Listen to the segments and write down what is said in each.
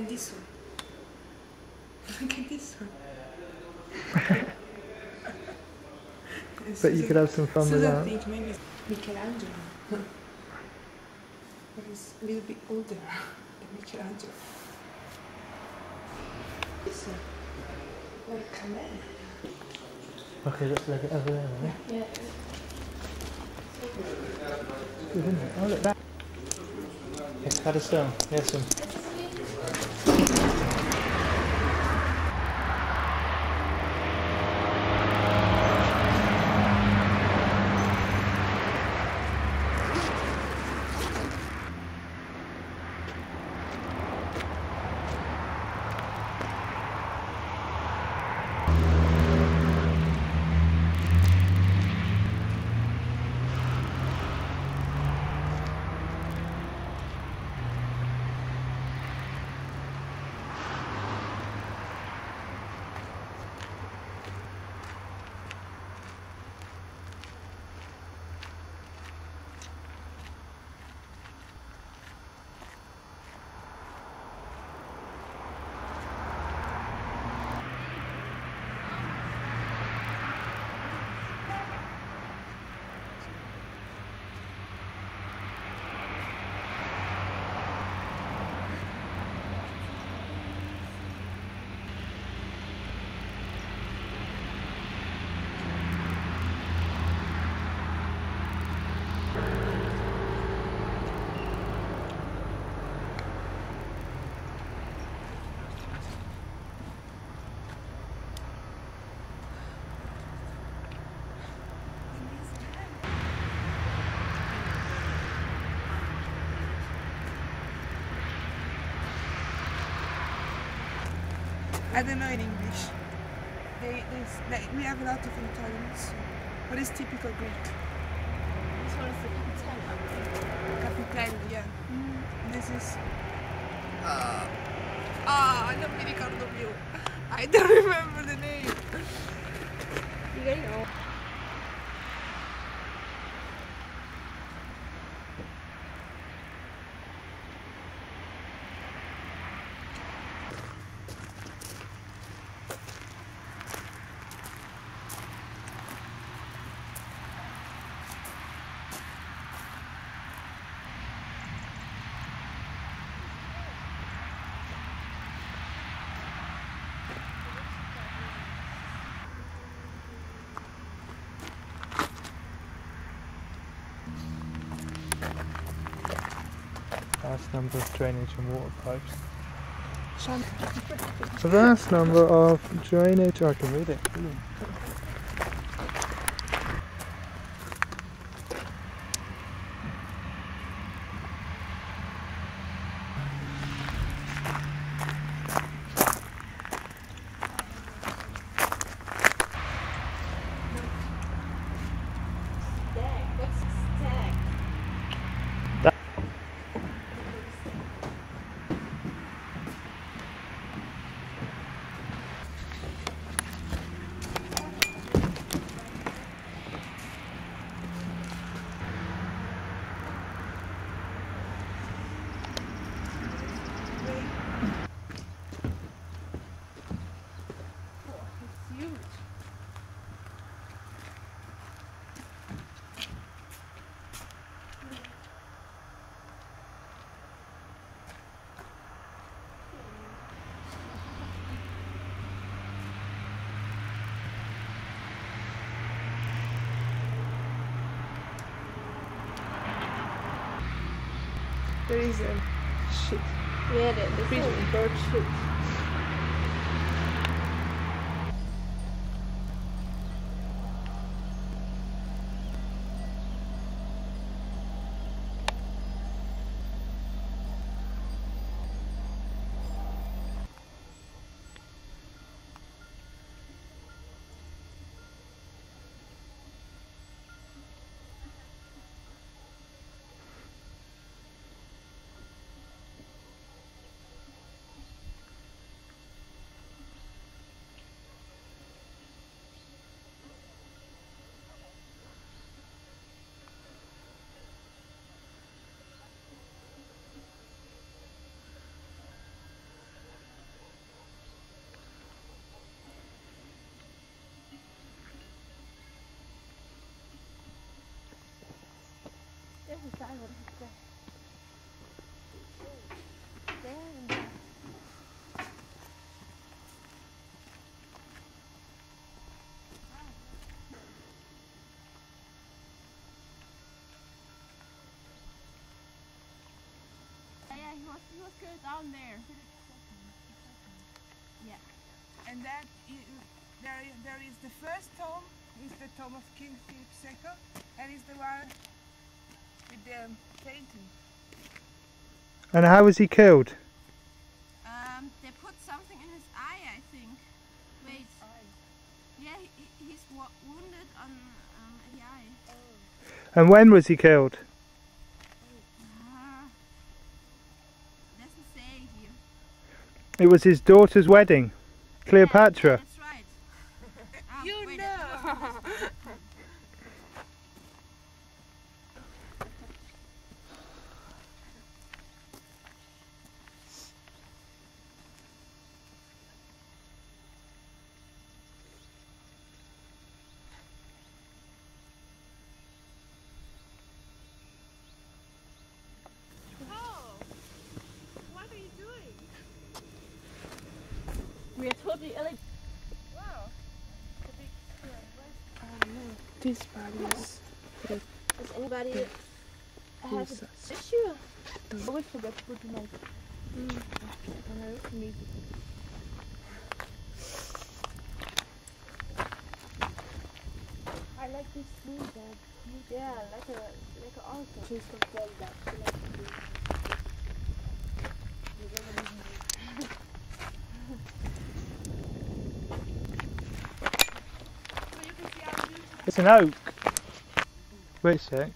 this one. Look at this one. But you could have some fun with that. I think maybe it's Michelangelo. But he's a little bit older than Michelangelo. It's like a man. Okay, let's look at over there, right? Yeah. Good, isn't it? Oh, look that. Yes, had a stone. Yes, I don't know in English. We have a lot of Italians. What is typical Greek? This one is the Capitello, yeah. This is... non mi ricordo più. I don't remember the name. You guys know. Vast number of drainage and water pipes. A vast number of drainage. Oh, I can read it. Ooh. What's stack? There is a shit. Yeah, the bird shit. what is that? There and there. Yeah, he was killed down there. Yeah. And that there is the first tomb, is the tomb of King Philip II, and is the one with the painting. And how was he killed? They put something in his eye, I think. Wait. Yeah, he's wounded on the eye. And when was he killed? Doesn't say here. It was his daughter's wedding, Cleopatra. Yeah, that's right. You wait, know! We are totally like. Wow. Oh no, this body is Does anybody have Jesus. an issue? I always forget to put my I like this blue bag. Yeah, like a altar. She's from that. It's an oak. Wait a sec.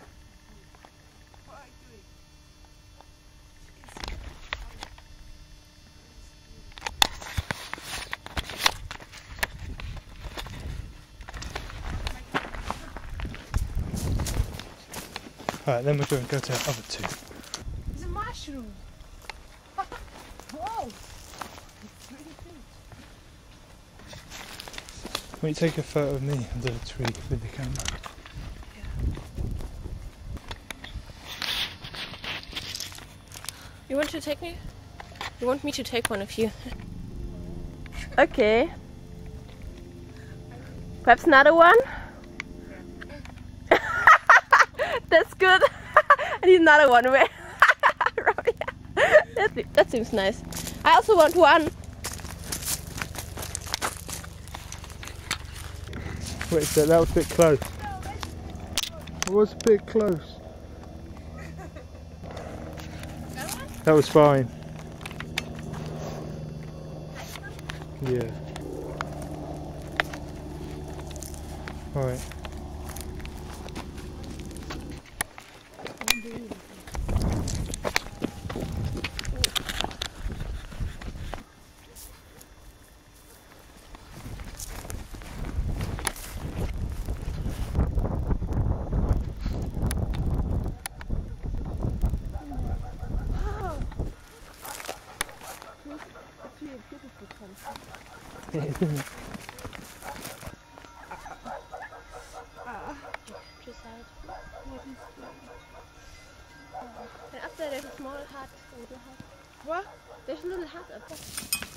Alright, then we're going to go to the other two. It's a mushroom. Whoa! It's really big. Will you take a photo of me under the tree with the camera? You want to take me? You want me to take one of you? Okay. Perhaps another one? That's good. I need another one. That seems nice. I also want one. Wait a sec, that was a bit close. It was a bit close. That was fine. Yeah. Alright. And up there there's a small hut. What? There's a little hut up there.